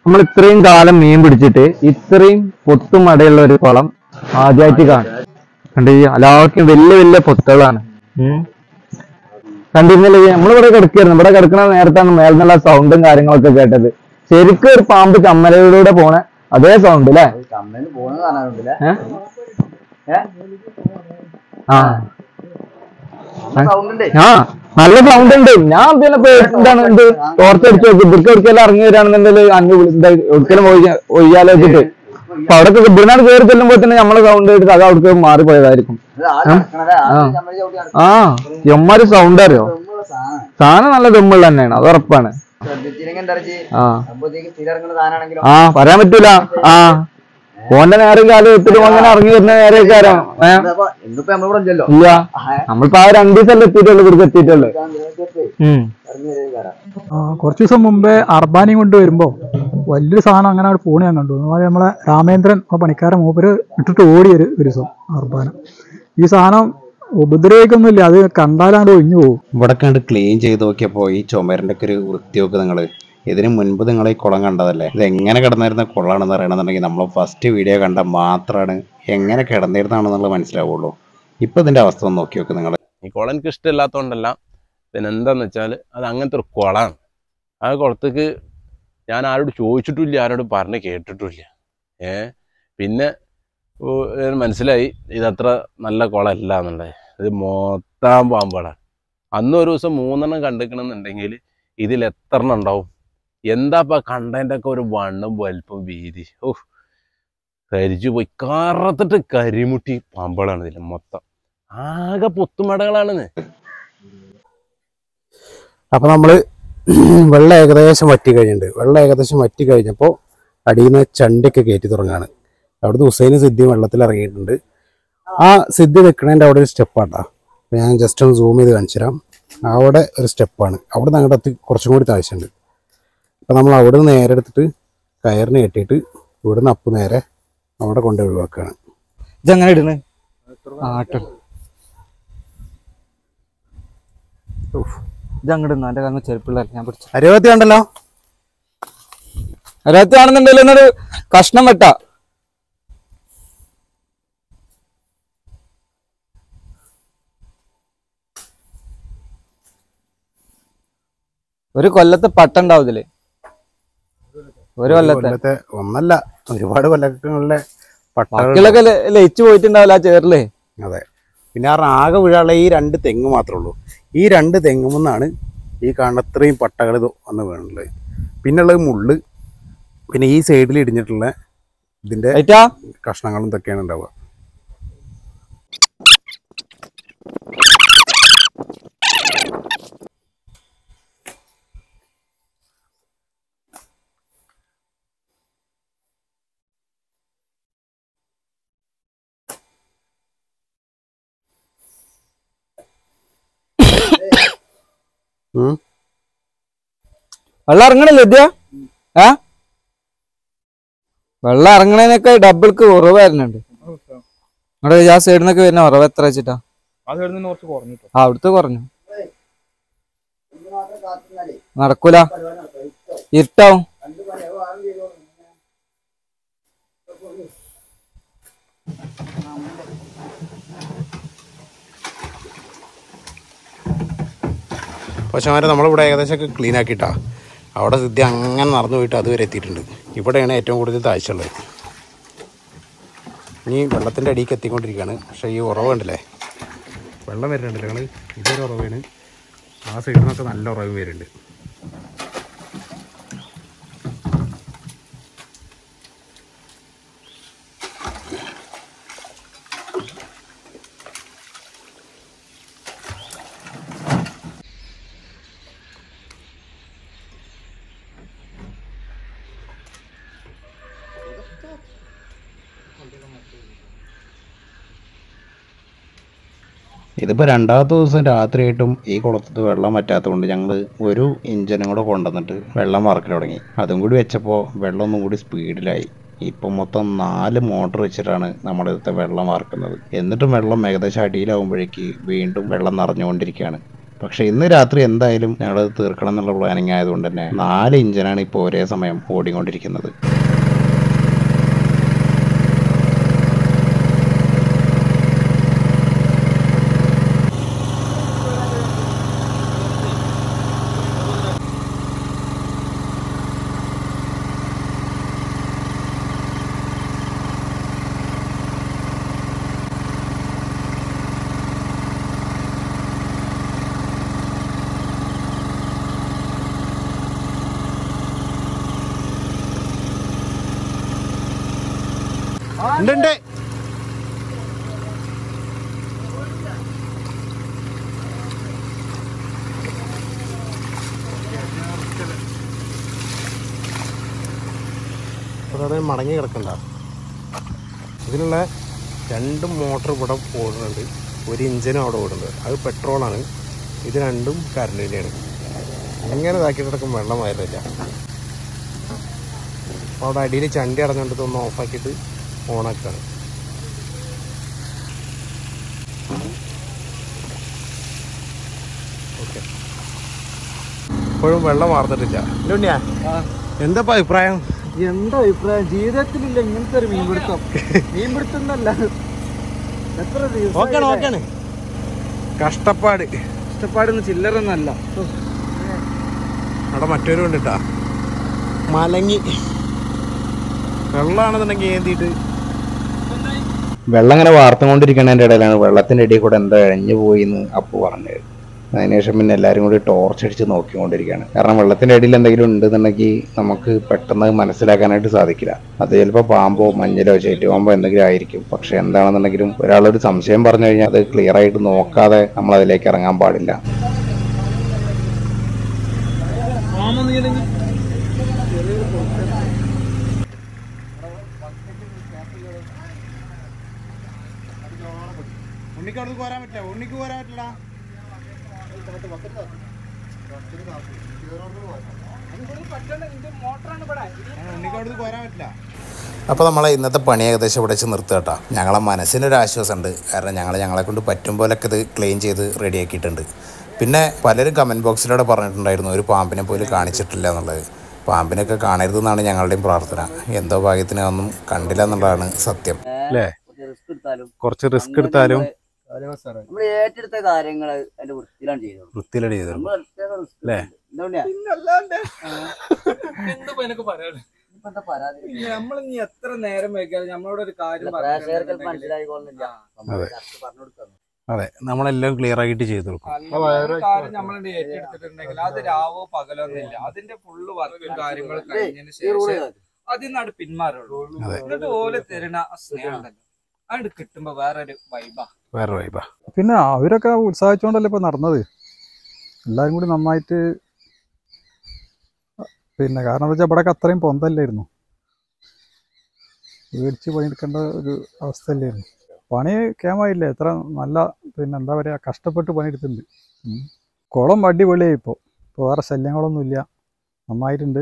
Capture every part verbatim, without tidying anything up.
നമ്മൾ ഇത്രയും കാലം മീൻ പിടിച്ചിട്ട് ഇത്രയും പൊത്തുമടയുള്ള ഒരു കുളം ആദ്യമായിട്ട് കാണും. കണ്ട് എല്ലാവർക്കും വലിയ വലിയ പൊത്തുകളാണ്. ഉം കണ്ടിരുന്നില്ലേ? നമ്മളിവിടെ കിടക്കായിരുന്നു. ഇവിടെ കിടക്കുന്ന നേരത്താണ് മേൽന്നുള്ള സൗണ്ടും കാര്യങ്ങളൊക്കെ കേട്ടത്. ശരിക്കും ഒരു പാമ്പ് ചമ്മലയിലൂടെ പോണ അതേ സൗണ്ട് അല്ലേ? ആ ആ നല്ല സൗണ്ട് ഉണ്ട്. ഞാൻ പിന്നെ എന്താണ് എന്ത് ടോർച്ചടിച്ച് നോക്കി ഇവർക്ക് ഒരിക്കലും ഇറങ്ങി വരികയാണെന്നുണ്ടെങ്കിൽ അന്ന് ഒരിക്കലും ഒയ്യാലോ വെച്ചിട്ട് അപ്പൊ അവിടെ ഇവിടുന്നാണ് കയറി ചെല്ലുമ്പോ തന്നെ നമ്മളെ സൗണ്ട് എടുത്ത് അത് അവിടേക്ക് മാറിപ്പോയതായിരിക്കും. ആ എമ്മാര് സൗണ്ട് അറിയോ? സാധനം നല്ല ദമ്മുള്ള തന്നെയാണ്, അത് ഉറപ്പാണ്. ആ പറയാൻ പറ്റൂല. ആ ഓന്റെ നേരം കാലം എത്തിട്ട് അങ്ങനെ ഇറങ്ങി വരുന്ന നേരെക്കാരം. ഇല്ല നമ്മളിപ്പോ ആ രണ്ടു ദിവസം എത്തിയിട്ടുള്ളൂ, ഇവിടേക്ക് എത്തിയിട്ടുള്ളു. കുറച്ചു ദിവസം മുമ്പേ അർബാനി കൊണ്ട് വരുമ്പോ വലിയൊരു സാധനം അങ്ങനെ അവിടെ പോണ ഞാൻ കണ്ടു. അതുപോലെ നമ്മളെ രാമേന്ദ്രൻ പണിക്കാരൻ മൂപ്പര് ഇട്ടിട്ട് ഓടിയൊരു ഒരു ദിവസം അർബാന. ഈ സാധനം ഉപദ്രവിക്കൊന്നുമില്ല, അത് കണ്ടാലാണ്ട് ഒഴിഞ്ഞു പോകും. ഇവിടെ കണ്ട് ക്ലീൻ ചെയ്ത് നോക്കിയപ്പോ ഈ ചുമരിന്റെ ഒക്കെ ഒരു വൃത്തി നോക്ക് നിങ്ങള്. ഇതിന് മുൻപ് നിങ്ങൾ ഈ കുളം കണ്ടതല്ലേ? ഇത് എങ്ങനെ കിടന്നിരുന്ന കുളമാണെന്ന് അറിയണമെന്നുണ്ടെങ്കിൽ നമ്മൾ ഫസ്റ്റ് വീഡിയോ കണ്ട മാത്രമാണ് എങ്ങനെ കിടന്നിരുന്നാണെന്നുള്ളത് മനസ്സിലാവുള്ളൂ. ഇപ്പൊ ഇതിന്റെ അവസ്ഥ ഒന്ന് നോക്കി നോക്ക് നിങ്ങൾ. ഈ കുളം എനിക്ക് ഇഷ്ടമില്ലാത്തതുകൊണ്ടല്ല, പിന്നെ എന്താന്ന് വെച്ചാൽ അത് അങ്ങനത്തെ ഒരു കുളമാണ്. ആ കുളത്തേക്ക് ഞാൻ ആരോട് ചോദിച്ചിട്ടില്ല, ആരോടും പറഞ്ഞ് കേട്ടിട്ടില്ല. ഏ പിന്നെ മനസ്സിലായി ഇതത്ര നല്ല കുളമല്ല എന്നുള്ളത്. ഇത് മൊത്തം പാമ്പുകളാണ്. അന്ന് ഒരു ദിവസം മൂന്നെണ്ണം കണ്ടിക്കണമെന്നുണ്ടെങ്കിൽ ഇതിൽ എത്ര എണ്ണം ഉണ്ടാവും? എന്താപ്പാ കണ്ടതിൻ്റെ ഒക്കെ ഒരു വണ്ണം വലുപ്പം വീതി. ഓ കരിച്ചു പോയി കറത്തിട്ട് കരിമുട്ടി പാമ്പുകളാണ് ഇതിൽ മൊത്തം. ആകെ പൊത്തുമടകളാണെന്ന്. അപ്പൊ നമ്മള് വെള്ളം ഏകദേശം വറ്റി കഴിഞ്ഞിട്ടുണ്ട്. വെള്ളം ഏകദേശം വറ്റി കഴിഞ്ഞപ്പോൾ അടിയിൽ നിന്ന് ചണ്ടിയൊക്കെ കയറ്റി തുടങ്ങാണ്. അവിടുന്ന് ഹുസൈന് സിദ്ധി വെള്ളത്തിൽ ഇറങ്ങിയിട്ടുണ്ട്. ആ സിദ്ധി നിൽക്കണതിൻ്റെ അവിടെ ഒരു സ്റ്റെപ്പാട്ടാ. ഞാൻ ജസ്റ്റ് ഒന്ന് സൂം ചെയ്ത് കാണിച്ചു തരാം. അവിടെ ഒരു സ്റ്റെപ്പാണ്. അവിടെ നിന്ന് അങ്ങോട്ട് എത്തി കുറച്ചും കൂടി താഴ്ചയുണ്ട്. അപ്പം നമ്മൾ അവിടെ നിന്ന് നേരെ എടുത്തിട്ട് കയറിന് കെട്ടിയിട്ട് ഇവിടെ നിന്ന് അപ്പ് നേരെ അവിടെ കൊണ്ട് ഒഴിവാക്കുകയാണ്. ഇതെങ്ങനെ ഇടുന്നത്? ഇത് അങ്ങോട്ട് എന്റെ കാരണം ചെരുപ്പിള്ള ഞാൻ പിടിച്ചു. അരുപത്തി ഉണ്ടല്ലോ, അരുപത്തി ആണെന്നുണ്ടല്ലോ. എന്നൊരു കഷ്ണം വെട്ട ഒരു കൊല്ലത്തെ പട്ട ഉണ്ടാവുന്നില്ലേ? ഒരു കൊല്ലത്തെ ഒന്നല്ല, ഒരുപാട് കൊല്ലങ്ങളിലെ പട്ടകളൊക്കെ ലയിച്ചു പോയിട്ടുണ്ടാവില്ല ആ ചേറില്. അതെ. പിന്നെ ആ ആകെ വീഴാനുള്ള ഈ രണ്ട് തെങ്ങ് മാത്രമേ ഉള്ളൂ. ഈ രണ്ട് തെങ്ങുമെന്നാണ് ഈ കാണുന്ന ഇത്രയും പട്ടകൾ ഇത് വന്ന് വീണുള്ളത്. പിന്നെ ഉള്ളത് മുള്ള്, പിന്നെ ഈ സൈഡിൽ ഇടിഞ്ഞിട്ടുള്ള ഇതിന്റെ കഷ്ണങ്ങളും ഇതൊക്കെയാണ് ഉണ്ടാവുക. വെള്ളം ഇറങ്ങണില്ല ഇദ്യ? ഏ വെള്ളം ഇറങ്ങണേനൊക്കെ ഡബിൾക്ക് ഉറവ് വരുന്നുണ്ട്. അവിടെ ആ സൈഡിൽ നിന്നൊക്കെ വരുന്ന ഉറവ് എത്ര വെച്ചിട്ടാ? ആ അവിടുത്തെ കുറഞ്ഞു. നടക്കൂല, ഇരുട്ടാവും. പക്ഷേ അവരെ നമ്മളിവിടെ ഏകദേശമൊക്കെ ക്ലീൻ ആക്കിയിട്ടാ. അവിടെ സിദ്ധി അങ്ങനെ നടന്നു പോയിട്ട് അതുവരെ എത്തിയിട്ടുണ്ട്. ഇവിടെയാണ് ഏറ്റവും കൂടുതൽ താഴ്ചയുള്ളത്. ഇനി വെള്ളത്തിൻ്റെ അടിയിലേക്ക് എത്തിക്കൊണ്ടിരിക്കുകയാണ്. പക്ഷേ ഈ ഉറവ് കണ്ടില്ലേ, വെള്ളം വരുന്നുണ്ടല്ലോ ഞങ്ങൾ. ഇതൊരു ഉറവാണ്. ആ സൈഡിൽ നിന്നൊക്കെ നല്ല ഉറവ് വരുന്നുണ്ട്. ഇതിപ്പോൾ രണ്ടാമത്തെ ദിവസം രാത്രിയായിട്ടും ഈ കുളത്തിൽ വെള്ളം വറ്റാത്തതുകൊണ്ട് ഞങ്ങൾ ഒരു ഇഞ്ചിനും കൂടെ കൊണ്ടുവന്നിട്ട് വെള്ളം വറക്കൽ തുടങ്ങി. അതും കൂടി വെച്ചപ്പോൾ വെള്ളം ഒന്നും കൂടി സ്പീഡിലായി. ഇപ്പം മൊത്തം നാല് മോട്ടർ വെച്ചിട്ടാണ് നമ്മുടെ അടുത്ത് വെള്ളം വറക്കുന്നത്. എന്നിട്ടും വെള്ളം ഏകദേശം അടിയിലാവുമ്പോഴേക്ക് വീണ്ടും വെള്ളം നിറഞ്ഞുകൊണ്ടിരിക്കുകയാണ്. പക്ഷെ ഇന്ന് രാത്രി എന്തായാലും ഞങ്ങളത് തീർക്കണം എന്നുള്ള പ്ലാനിങ് ആയതുകൊണ്ട് തന്നെ നാല് ഇഞ്ചിനാണ് ഇപ്പോൾ ഒരേ സമയം ഓടിക്കൊണ്ടിരിക്കുന്നത്. ഉണ്ട് അതായത് മടങ്ങി കിടക്കണ്ട. ഇതിനുള്ള രണ്ട് മോട്ടർ ഇവിടെ ഓടുന്നുണ്ട്, ഒരു ഇഞ്ചിനും അവിടെ ഓടുന്നുണ്ട്. അത് പെട്രോളാണ്, ഇത് രണ്ടും കറണ്ടിൻ്റെയാണ്. ഇങ്ങനെ ഇതാക്കിയിട്ട് കിടക്കും വെള്ളം വരുന്നില്ല. അപ്പോൾ അവിടെ അടിയിൽ ചണ്ടി അടഞ്ഞുകൊണ്ട് ഒന്ന് ഓഫാക്കിയിട്ട് ഓണാക്കാണ്. ഓക്കെ, ഇപ്പോഴും വെള്ളം വാർന്നിട്ടില്ല. എന്താ അഭിപ്രായം? എന്താ അഭിപ്രായം? ജീവിതത്തിലില്ല ഇങ്ങനത്തെ ഒരു മീൻപിടുത്തം. മീൻപിടുത്തം എന്നല്ല, എത്ര ഓക്കെയാണ് ഓക്കെയാണ്. കഷ്ടപ്പാട് കഷ്ടപ്പാടൊന്നും ചില്ലറൊന്നല്ല. അവിടെ മറ്റൊരു കൊണ്ടിട്ടാ മലങ്ങി വെള്ളമാണെന്നുണ്ടെങ്കിൽ ഏന്തിയിട്ട് വെള്ളം ഇങ്ങനെ വാർത്തുകൊണ്ടിരിക്കുന്നതിൻ്റെ ഇടയിലാണ് വെള്ളത്തിൻ്റെ ഇടയിൽ കൂടെ എന്താ ഇഴഞ്ഞു പോയി എന്ന് അപ്പു പറഞ്ഞത്. അതിനുശേഷം പിന്നെ എല്ലാവരും കൂടി ടോർച്ച് അടിച്ച് നോക്കിക്കൊണ്ടിരിക്കുകയാണ്. കാരണം വെള്ളത്തിൻ്റെ അടിയിൽ എന്തെങ്കിലും ഉണ്ടെന്നുണ്ടെങ്കിൽ നമുക്ക് പെട്ടെന്ന് മനസ്സിലാക്കാനായിട്ട് സാധിക്കില്ല. അത് ചിലപ്പോൾ പാമ്പോ മഞ്ഞലോ ചേറ്റുപാമ്പോ എന്തെങ്കിലും ആയിരിക്കും. പക്ഷെ എന്താണെന്നുണ്ടെങ്കിലും ഒരാളൊരു സംശയം പറഞ്ഞു കഴിഞ്ഞാൽ അത് ക്ലിയർ ആയിട്ട് നോക്കാതെ നമ്മൾ അതിലേക്ക് ഇറങ്ങാൻ പാടില്ല. ഉണ്ണിക്ക് അവിടെ പോരാൻ പറ്റില്ല, ഉണ്ണിക്ക് പോരാൻ പറ്റില്ല. അപ്പോൾ നമ്മളെ ഇന്നത്തെ പണി ഏകദേശം ഇവിടെ വെച്ച് നിർത്തുക കേട്ടോ. ഞങ്ങളെ മനസ്സിനൊരു ആശ്വാസമുണ്ട്. കാരണം ഞങ്ങൾ ഞങ്ങളെ കൊണ്ട് പറ്റും പോലൊക്കെ ഇത് ക്ലീൻ ചെയ്ത് റെഡിയാക്കിയിട്ടുണ്ട്. പിന്നെ പലരും കമൻറ്റ് ബോക്സിലൂടെ പറഞ്ഞിട്ടുണ്ടായിരുന്നു ഒരു പാമ്പിനെ പോലും കാണിച്ചിട്ടില്ല എന്നുള്ളത്. പാമ്പിനൊക്കെ കാണരുതെന്നാണ് ഞങ്ങളുടെയും പ്രാർത്ഥന. എന്തോ ഭാഗ്യത്തിന് ഒന്നും കണ്ടില്ല എന്നുള്ളതാണ് സത്യം അല്ലേ. കുറച്ച് റിസ്ക് എടുത്താലും നമ്മൾ ഏറ്റെടുത്ത കാര്യങ്ങൾ അതിന്റെ വൃത്തിയിലാണ് ചെയ്തത് വൃത്തിയിലാണ് ചെയ്തത് അല്ലേ. നമ്മളിനി എത്ര നേരം വൈകിയാലും നമ്മളോട് ഒരു കാര്യം മനസ്സിലായിക്കൊള്ളില്ല. അതെ, നമ്മളെല്ലാം ക്ലിയർ ആയിട്ട് ചെയ്തു കൊടുക്കും. കാര്യം നമ്മൾ ഏറ്റെടുത്തിട്ടുണ്ടെങ്കിൽ അത് രാവോ പകലോ ഒന്നുമില്ല. അതിന്റെ ഫുള്ള് വർക്കും കാര്യങ്ങളും കഴിഞ്ഞതിന് ശേഷം അതിൽ നിന്നാണ് പിന്മാറുള്ളൂ. എന്നിട്ട് ഓലെ തരുന്ന സ്നേഹം ഉണ്ടല്ലോ, അത് കിട്ടുമ്പോ വേറൊരു വൈബാ വേറെ വൈബാ. പിന്നെ അവരൊക്കെ ഉത്സാഹിച്ചോണ്ടല്ലേ ഇപ്പൊ നടന്നത്. എല്ലാരും കൂടി നന്നായിട്ട് പിന്നെ കാരണം എന്താ വെച്ചാൽ ഇവിടെയൊക്കെ അത്രയും പൊന്തല്ലായിരുന്നു, മേടിച്ച് പണിയെടുക്കേണ്ട ഒരു അവസ്ഥയല്ലായിരുന്നു. പണി കേമായില്ല, എത്ര നല്ല പിന്നെ എന്താ പറയുക കഷ്ടപ്പെട്ട് പണിയെടുത്തിട്ടുണ്ട്. കുളം അടിപൊളിയായി. ഇപ്പോൾ ഇപ്പോൾ വേറെ ശല്യങ്ങളൊന്നും ഇല്ല, നന്നായിട്ടുണ്ട്.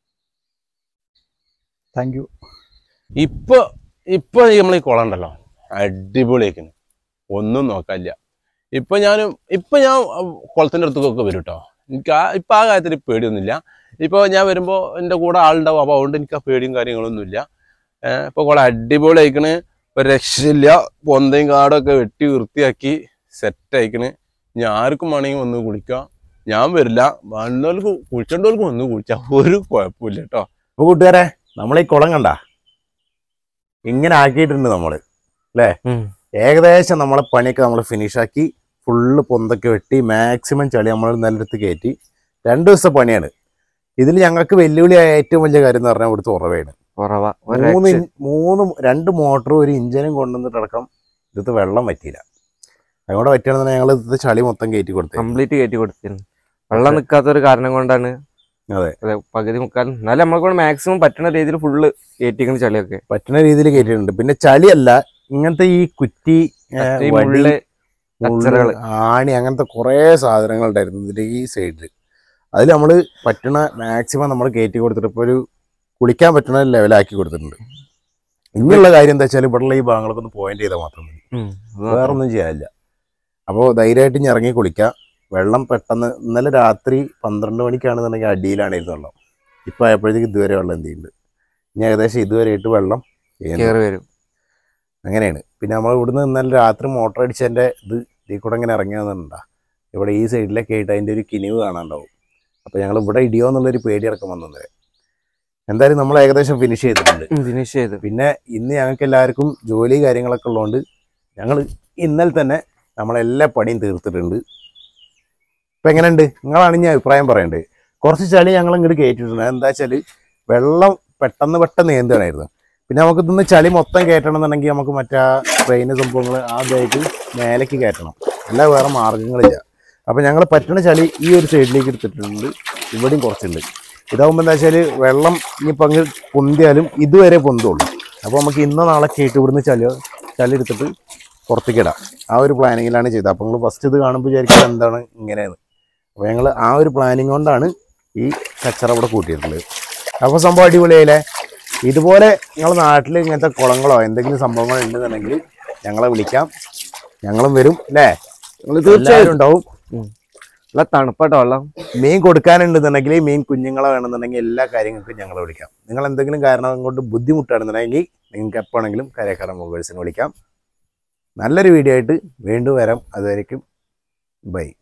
Thank you. ഇപ്പൊ ഇപ്പൊ നമ്മൾ ഈ കുളം ഉണ്ടല്ലോ അടിപൊളിയാക്കുന്നു, ഒന്നും നോക്കാനില്ല. ഇപ്പൊ ഞാനും ഇപ്പൊ ഞാൻ കുളത്തിൻ്റെ അടുത്തൊക്കെ വരും കേട്ടോ. എനിക്ക് ആ ഇപ്പൊ ആ കാര്യത്തിൽ പേടിയൊന്നുമില്ല. ഇപ്പൊ ഞാൻ വരുമ്പോ എൻ്റെ കൂടെ ആളുണ്ടാവും, അപ്പൊ അതുകൊണ്ട് എനിക്ക് ആ പേടിയും കാര്യങ്ങളൊന്നുമില്ല. ഏഹ് ഇപ്പൊ കുളം അടിപൊളി അയക്കണ്, ഒരു രക്ഷയില്ല. പൊന്തയും കാടൊക്കെ വെട്ടി വൃത്തിയാക്കി സെറ്റ് അയക്കണ്. ഞാൻ ആർക്കും വേണമെങ്കിൽ വന്ന് കുളിക്കാം, ഞാൻ വരില്ല. വന്നവർക്ക് കുളിച്ചേണ്ടവർക്ക് വന്ന് കുളിച്ചാൽ ഒരു കുഴപ്പമില്ല കേട്ടോ. അപ്പൊ കൂട്ടുകാരെ, നമ്മളീ കുളം കണ്ട ഇങ്ങനെ ആക്കിയിട്ടുണ്ട് നമ്മള് അല്ലേ. ഏകദേശം നമ്മളെ പണിയൊക്കെ നമ്മൾ ഫിനിഷാക്കി ഫുള്ള് പൊന്തൊക്കെ വെട്ടി മാക്സിമം ചളി നമ്മൾ നിലത്ത് കയറ്റി. രണ്ട് ദിവസത്തെ പണിയാണ്. ഇതിൽ ഞങ്ങൾക്ക് വെല്ലുവിളിയായ ഏറ്റവും വലിയ കാര്യം എന്ന് പറഞ്ഞാൽ ഇവിടുത്തെ ഉറവയാണ്. മൂന്ന് മൂന്ന് രണ്ട് മോട്ടറും ഒരു ഇഞ്ചിനും കൊണ്ടുവന്നിട്ടടക്കം ഇവിടുത്തെ വെള്ളം പറ്റിയില്ല. അതുകൊണ്ട് പറ്റുകയാണെന്ന് ഞങ്ങൾ ഇവിടുത്തെ ചളി മൊത്തം കയറ്റി കൊടുത്തു, കംപ്ലീറ്റ് കയറ്റി കൊടുത്തിരുന്നു. വെള്ളം നിൽക്കാത്തൊരു കാരണം കൊണ്ടാണ്. അതെ അതെ, പകുതി മുക്കാലും. എന്നാലും നമ്മളെ കൂടെ മാക്സിമം പറ്റുന്ന രീതിയിൽ ഫുള്ള് കയറ്റിക്കുന്ന ചളിയൊക്കെ പറ്റുന്ന രീതിയിൽ കയറ്റിയിട്ടുണ്ട്. പിന്നെ ചളിയല്ല, ഇങ്ങനത്തെ ഈ കുറ്റി, ആണി, അങ്ങനത്തെ കുറേ സാധനങ്ങൾ ഉണ്ടായിരുന്നു ഇതിൻ്റെ ഈ സൈഡിൽ. അതിൽ നമ്മൾ പറ്റണ മാക്സിമം നമ്മൾ കയറ്റി കൊടുത്തിട്ട് ഇപ്പോൾ ഒരു കുളിക്കാൻ പറ്റുന്ന ലെവലാക്കി കൊടുത്തിട്ടുണ്ട്. ഇനിയുള്ള കാര്യം എന്താ വെച്ചാൽ ഇവിടെയുള്ള ഈ ഭാഗങ്ങളൊക്കെ ഒന്ന് പോയിന്റ് ചെയ്താൽ മാത്രം മതി, വേറെ ഒന്നും ചെയ്യാനില്ല. അപ്പോൾ ധൈര്യമായിട്ട് ഇനി ഇറങ്ങി കുളിക്കാം. വെള്ളം പെട്ടെന്ന് ഇന്നലെ രാത്രി പന്ത്രണ്ട് മണിക്കാണെന്നുണ്ടെങ്കിൽ അടിയിലാണിരുന്നു വെള്ളം. ഇപ്പം ആയപ്പോഴത്തേക്ക് ഇതുവരെ വെള്ളം എന്ത് ചെയ്യുന്നുണ്ട്, ഇനി ഏകദേശം ഇതുവരെയായിട്ട് വെള്ളം കയറി വരും. അങ്ങനെയാണ്. പിന്നെ നമ്മൾ ഇവിടുന്ന് ഇന്നലെ രാത്രി മോട്ടർ അടിച്ചതിൻ്റെ ഇത് ഇതിൽ കൂടെ ഇങ്ങനെ ഇറങ്ങി വന്നിട്ടുണ്ടാ. ഇവിടെ ഈ സൈഡിലൊക്കെ ആയിട്ട് അതിൻ്റെ ഒരു കിനിവ് കാണാണ്ടാവും. അപ്പോൾ ഞങ്ങൾ ഇവിടെ ഇടിയോ എന്നുള്ളൊരു പേടി ഇറക്കം വന്നത്. എന്തായാലും നമ്മൾ ഏകദേശം ഫിനിഷ് ചെയ്തിട്ടുണ്ട്. ഫിനിഷ് ചെയ്ത് പിന്നെ ഇന്ന് ഞങ്ങൾക്ക് എല്ലാവർക്കും ജോലി കാര്യങ്ങളൊക്കെ ഉള്ളതുകൊണ്ട് ഞങ്ങൾ ഇന്നലെ തന്നെ നമ്മളെല്ലാ പണിയും തീർത്തിട്ടുണ്ട്. ഇപ്പം എങ്ങനെയുണ്ട് നിങ്ങളാണ് ഞാൻ അഭിപ്രായം പറയേണ്ടത്. കുറച്ച് ചളി ഞങ്ങൾ ഇങ്ങോട്ട് കയറ്റിയിട്ടുണ്ട്. എന്താ വെച്ചാൽ വെള്ളം പെട്ടെന്ന് പെട്ടെന്ന് നീന്തണമായിരുന്നു. പിന്നെ നമുക്ക് ഇതൊന്ന് ചളി മൊത്തം കയറ്റണം എന്നുണ്ടെങ്കിൽ നമുക്ക് മറ്റേ ട്രെയിന് സംഭവങ്ങൾ ആദ്യമായിട്ട് മേലേക്ക് കയറ്റണം, അല്ല വേറെ മാർഗ്ഗങ്ങളില്ല. അപ്പോൾ ഞങ്ങൾ പറ്റണ ചളി ഈ ഒരു സൈഡിലേക്ക് എടുത്തിട്ടുണ്ട്, ഇവിടെയും കുറച്ചുണ്ട്. ഇതാകുമ്പോൾ എന്താ വെച്ചാൽ വെള്ളം ഇനിയിപ്പോൾ അങ്ങ് പൊന്തിയാലും ഇതുവരെ പൊന്തുള്ളൂ. അപ്പോൾ നമുക്ക് ഇന്നോ നാളെ കേട്ട് ഇവിടുന്ന് ചളി ചളി എടുത്തിട്ട് പുറത്തേക്ക് ഇടാം. ആ ഒരു പ്ലാനിങ്ങിലാണ് ചെയ്തത്. അപ്പോൾ നിങ്ങൾ ഫസ്റ്റ് ഇത് കാണുമ്പോൾ വിചാരിക്കുക എന്താണ് ഇങ്ങനെയാണ്. അപ്പോൾ ഞങ്ങൾ ആ ഒരു പ്ലാനിങ് കൊണ്ടാണ് ഈ കച്ചറ ഇവിടെ കൂട്ടിയിട്ടുള്ളത്. അപ്പോൾ സംഭവം അടിപൊളിയായില്ലേ. ഇതുപോലെ നിങ്ങളുടെ നാട്ടിൽ ഇങ്ങനത്തെ കുളങ്ങളോ എന്തെങ്കിലും സംഭവങ്ങൾ ഉണ്ടെന്നുണ്ടെങ്കിൽ ഞങ്ങളെ വിളിക്കാം, ഞങ്ങളും വരും അല്ലേ. തീർച്ചയായിട്ടും ഉണ്ടാവും. നല്ല തണുപ്പാട്ടോ വെള്ളം. മീൻ കൊടുക്കാനുണ്ടെന്നുണ്ടെങ്കിൽ മീൻ കുഞ്ഞുങ്ങളെ വേണമെന്നുണ്ടെങ്കിൽ എല്ലാ കാര്യങ്ങൾക്കും ഞങ്ങളെ വിളിക്കാം. നിങ്ങൾ എന്തെങ്കിലും കാരണം കൊണ്ട് ബുദ്ധിമുട്ടാണെന്നുണ്ടെങ്കിൽ നിങ്ങൾക്ക് എപ്പോഴെങ്കിലും കരയക്കാരൻ മൊബൈൽസിന് വിളിക്കാം. നല്ലൊരു വീഡിയോ ആയിട്ട് വീണ്ടും വരാം. അതുവരേക്കും ബൈ.